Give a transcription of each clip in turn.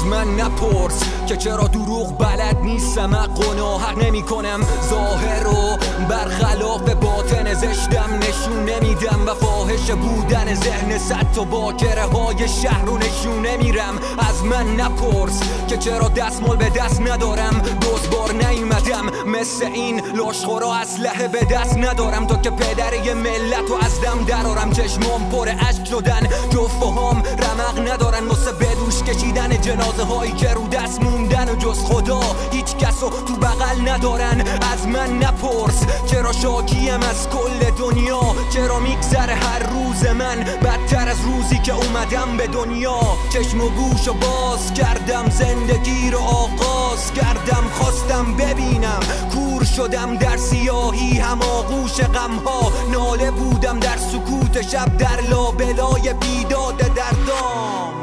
من نپرس که چرا دروغ بلد نیستم، حق و ناحق نمی کنم، ظاهر رو برخلاف باطن زشتم نشون نمیدم و فاحش بودن ذهن صد تا باکره های شهر رو نشون نمیرم. از من نپرس که چرا دستمال به دست ندارم، دوزبار نیومدم مثل این لاشخورا اسلحه به دست ندارم تا که پدر یه ملت رو از دم درارم. چشمام پر اشک شدن، جفاهام رمق ندارن واسه بدوش کشیدن جنازه هایی که رو دست موندن و جز خدا هیچ کسو تو بغل ندارن. از من نپرس چرا شاکیم از کل دنیا، چرا میگذره هر روز من بدتر از روزی که اومدم به دنیا. چشم و گوش و باز کردم، زندگی رو آغاز کردم، خواستم ببینم، کور شدم در سیاهی هماغوش غمها، ناله بودم در سکوت شب در لابلای بیداد دردام.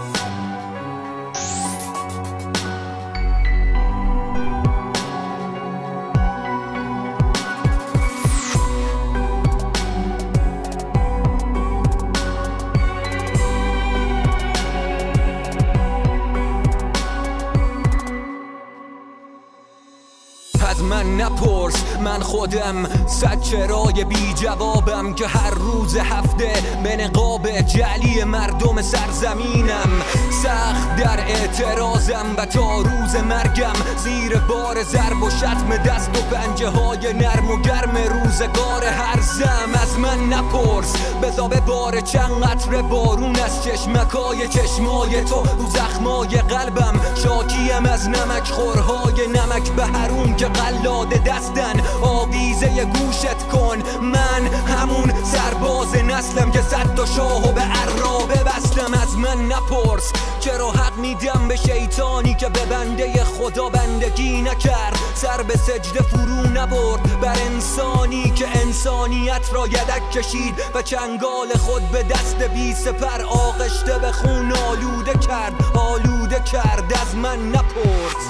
از من نپرس، من خودم صد چرای بی جوابم که هر روز هفته به نقاب جعلی مردم سرزمینم سخت در اعتراضم و تا روز مرگم زیر بار ضرب و شتم دست و پنجه های نرم و گرم روزگار هرزم. از من نپرس بذار به بار چند قطره بارون از چشمکای چشمای تو رو زخمای قلبم، شاکیم از نمک خورهای نمک به هرون که قلاده دستن، آویزه گوشت کن، من همون سرباز نسلم که صد تا شاهو به عرابه بستم. از من نپرس چرا حق میدم به شیطانی که به بنده خدا بندگی نکرد، سر به سجده فرو نبرد بر انسانی که انسانیت را یدک کشید و چنگال خود به دست بی سپر آغشته به خون آلوده کرد. از من نپرس.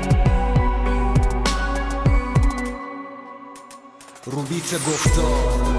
روبیت گفتار